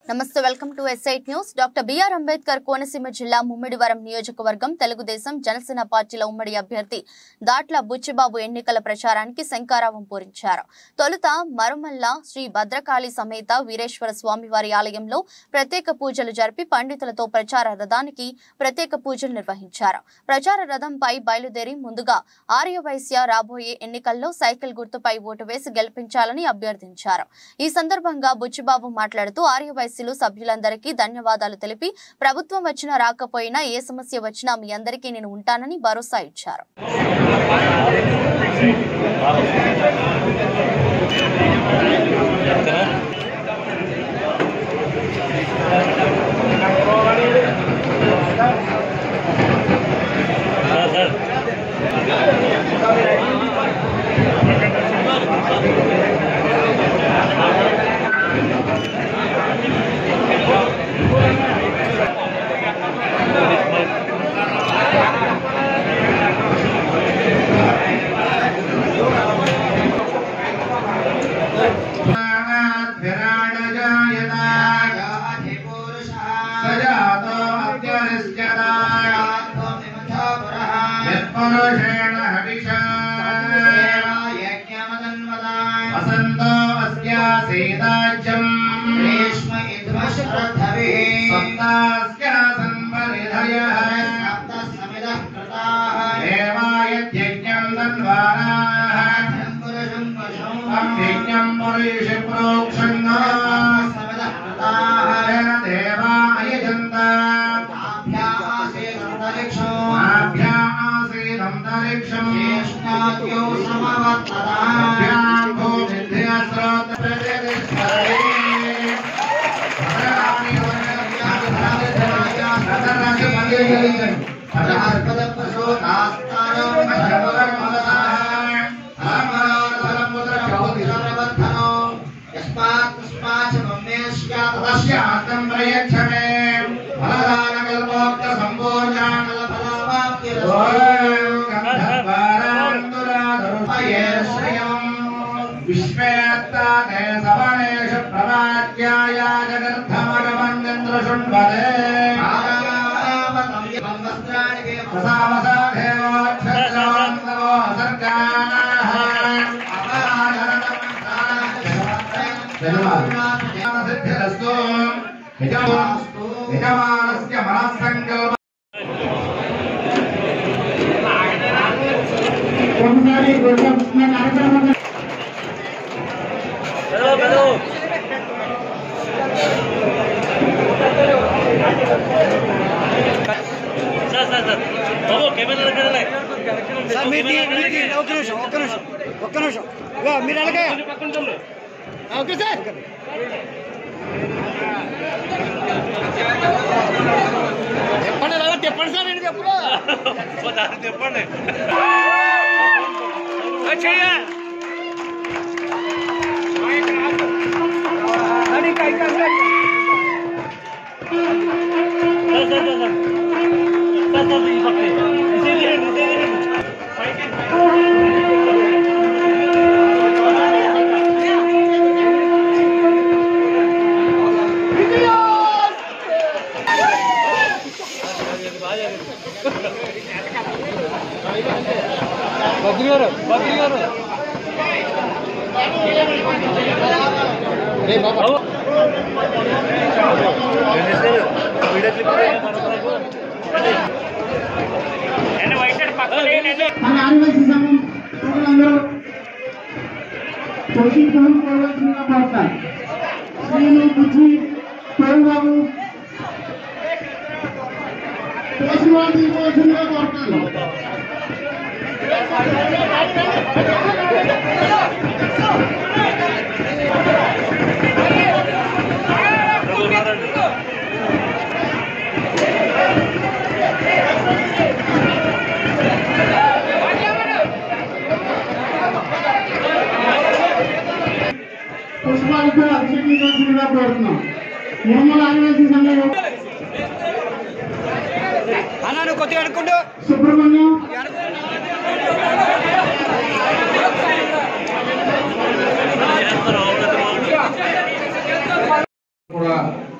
నమస్తే welcome to SIT news. Doctor BR Ambedkar Konaseema జిల్లా ముమ్మిడివరం నియోజకవర్గం తెలుగుదేశం జనసేన పార్టీల ఉమ్మడి అభ్యర్థి దాట్ల బుచ్చిబాబు ఎన్నికల ప్రచారానికి శంఖారావం పూరించారు. తొలుత మరుమల్ల శ్రీ భద్రకాళి సమేత వీరేశ్వర స్వామివారి ఆలయంలో ప్రత్యేక పూజలు జరిపి పండితులతో ప్రచార రథానికి ప్రత్యేక పూజలు నిర్వహించారు. ప్రచార రథంపై బయలుదేరి ముందుగా ఆర్యవైశ్య రాబోయే ఎన్నికల్లో సైకిల్ గుర్తుపై ఓటు వేసి గెలిపించాలని అభ్యర్థించారు. ఈ సందర్భంగా బుచ్చిబాబు మాట్లాడుతూ ఆర్యవైశ్య సభ్యులందరికీ ధన్యవాదాలు తెలిపి ప్రభుత్వం వచ్చినా రాకపోయినా ఏ సమస్య వచ్చినా మీ అందరికీ నేను ఉంటానని భరోసా ఇచ్చారు.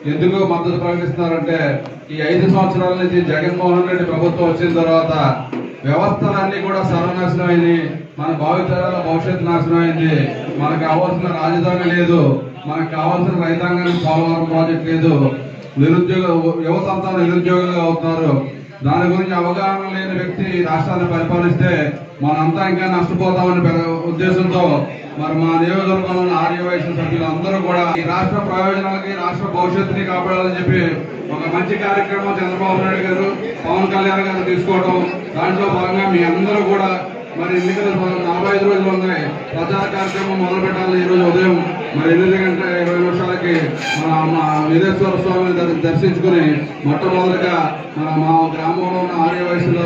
ఎందుకు మద్దతు ప్రకటిస్తున్నారంటే ఈ 5 సంవత్సరాల నుంచి జగన్మోహన్ రెడ్డి ప్రభుత్వం వచ్చిన తర్వాత వ్యవస్థలన్నీ కూడా సర్వనాశనం అయింది. మన భావితరాల భవిష్యత్తు నాశనం అయింది. మనకు కావాల్సిన రాజధాని లేదు, మనకు కావాల్సిన రైతాంగానికి పోలవరం ప్రాజెక్ట్ లేదు, యువత అంతా నిరుద్యోగులుగా అవుతున్నారు. దాని గురించి అవగాహన లేని వ్యక్తి రాష్ట్రాన్ని పరిపాలిస్తే మనంతా ఇంకా నష్టపోతామని ఉద్దేశంతో మరి మా నియోజకవర్గంలోని ఆర్యవైశ్య సభ్యులు అందరూ కూడా ఈ రాష్ట్ర ప్రయోజనాలకి రాష్ట్ర భవిష్యత్తుని కాపాడాలని చెప్పి ఒక మంచి కార్యక్రమం చంద్రబాబు నాయుడు గారు, పవన్ కళ్యాణ్ గారు తీసుకోవడం, దాంట్లో భాగంగా మీ అందరూ కూడా మరి ఎన్నికలు 45 రోజులు ఉన్నాయి. ప్రచార కార్యక్రమం మొదలు పెట్టాలని ఈ రోజు ఉదయం మరి 8:20 మా వీరేశ్వర స్వామిని దర్శించుకుని మొట్టమొదటిగా మా గ్రామంలో ఉన్న ఆర్యవయసుల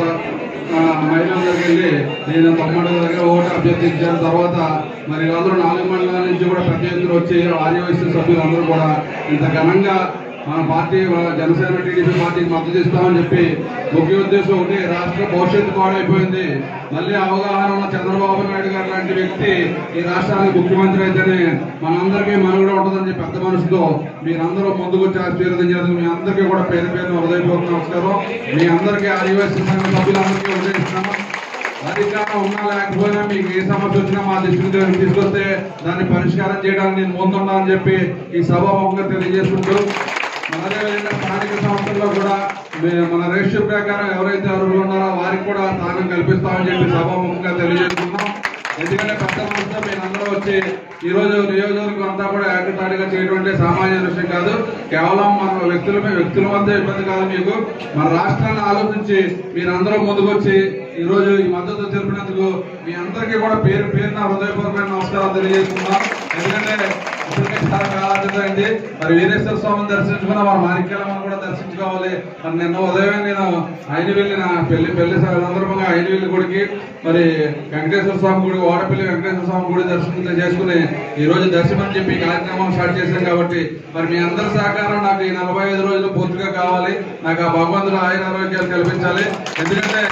మహిళల దగ్గరికి వెళ్ళి నేను 9 దగ్గర ఓటు అభ్యర్థించాను. తర్వాత మరి అందరూ 4 మండలాల నుంచి కూడా ప్రతి ఎత్తున వచ్చి ఆర్యవయసు సభ్యులందరూ కూడా ఇంత ఘనంగా మన పార్టీ జనసేన టీడీపీ పార్టీకి మద్దతు ఇస్తామని చెప్పి ముఖ్య ఉద్దేశం ఒకటి, రాష్ట్ర భవిష్యత్తు పాడైపోయింది. మళ్ళీ అవగాహన ఉన్న చంద్రబాబు నాయుడు గారు లాంటి వ్యక్తి ఈ రాష్ట్రానికి ముఖ్యమంత్రి అయితేనే మనందరికీ మనుగడ ఉంటుందని చెప్పి పెద్ద మనసుతో మీరందరూ ముందుకు వచ్చి ఆశీర్వదించారు. మీ అందరికీ కూడా పేరు హృదయపూర్వక నమస్కారం. మీ అందరికీ ఆదివాసీ సంఘ సభ్యులందరికీ ఉదయిస్తున్నాము. అధికారం ఉన్నా లేకపోయినా మీకు ఏ సమస్య వచ్చినా మా దృష్టికి తీసుకొస్తే దాన్ని పరిష్కారం చేయడానికి నేను ముందున్నా అని చెప్పి ఈ సభాముఖంగా తెలియజేసుకుంటూ, అదేవిధంగా స్థానిక సంస్థల్లో కూడా మన రేషియో ప్రకారం ఎవరైతే అర్హులు ఉన్నారో వారికి కూడా స్థానం కల్పిస్తామని చెప్పి సభాముఖంగా తెలియజేస్తున్నాం. ఎందుకంటే పెద్ద మనసుతో మీరందరూ వచ్చి ఈ రోజు నియోజకవర్గం అంతా కూడా ఏకతాటిగా చేయడం సామాన్య విషయం కాదు. కేవలం మన వ్యక్తుల మధ్య ఇబ్బంది కాదు, మీకు మన రాష్ట్రాన్ని ఆలోచించి మీరందరూ ముందుకొచ్చి ఈ రోజు ఈ మద్దతు తెలిపినందుకు మీ అందరికీ కూడా పేరున హృదయపూర్వకమైన నమస్కారాలు తెలియజేస్తున్నాం. ఎందుకంటే ఇప్పటికే చాలా కాలాతీతమైంది. మరి వీరేశ్వర స్వామిని దర్శించుకున్నా మన మాణిక్యాలమ్మను కూడా దర్శించుకోవాలి. మరి నిన్న ఉదయం నేను ఐనవెల్లి నా పెళ్లి సందర్భంగా ఐనవెల్లి గుడికి మరి వెంకటేశ్వర స్వామి గుడి, వాడపల్లి వెంకటేశ్వర స్వామి గుడి దర్శనం చేసుకుని ఈ రోజు దర్శనం చెప్పి కార్యక్రమం స్టార్ట్ చేశాం. కాబట్టి మరి మీ అందరి సహకారం నాకు ఈ 45 రోజులు పూర్తిగా కావాలి. నాకు ఆ భగవంతుడు ఆయుర ఆరోగ్యాలు కల్పించాలి. ఎందుకంటే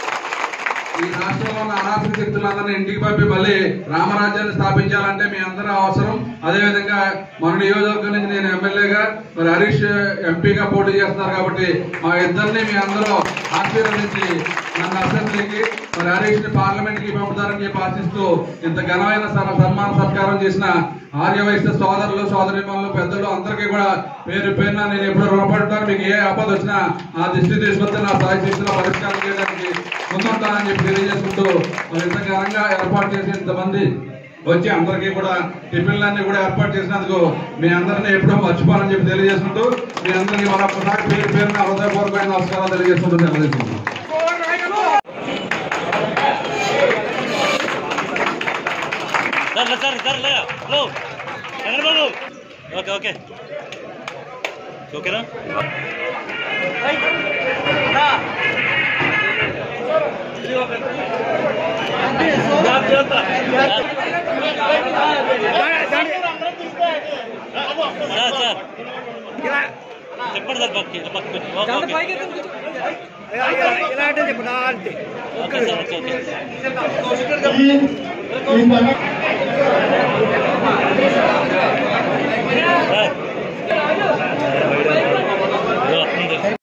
ఈ రాష్ట్రంలో ఉన్న అనాథ శక్తులందరినీ ఇంటికి పంపి మళ్ళీ రామరాజ్యాన్ని స్థాపించాలంటే మీ అందరూ అవసరం. అదేవిధంగా మన నియోజకవర్గం నుంచి నేను ఎమ్మెల్యేగా, మరి హరీష్ ఎంపీగా పోటీ చేస్తున్నారు. కాబట్టి మా ఇద్దరిని మీ అందరూ ఆశీర్వదించి నన్ను అసెంబ్లీకి, మరి హరీష్ ని పార్లమెంట్ కి పంపుతారని చెప్పి ఆశిస్తూ ఇంత ఘనమైన సన్మాన సత్కారం చేసిన ఆర్యవైశ్య సోదరులు, సోదరిమణులు, పెద్దలు అందరికీ కూడా పేరున నేను ఎప్పుడు రుణపడతాను. మీకు ఏ ఆపద వచ్చినా ఆ దృష్టి తీసుకొస్తే నా స్థాయి శక్తిలో పరిష్కారం చేయడానికి ముందుంటానని చెప్పి తెలియజేసుకుంటూ మరి ఇంత ఘనంగా ఏర్పాటు చేసి ఇంతమంది వచ్చి అందరికీ కూడా టిఫిన్లన్నీ కూడా ఏర్పాటు చేసినందుకు మీ అందరినీ ఎప్పుడో మర్చిపోవాలని చెప్పి తెలియజేసుకుంటూ మీ అందరికీ మరొకసారి పేరున హృదయపూర్వకమైన నమస్కారాలు తెలియజేసుకుంటూ తెలియజేసుకుంటాం. ఓకే ఓకే ఓకేనా చెప్పండి సార్ పక్కకి ఓకే సార్ ఓకే ఓకే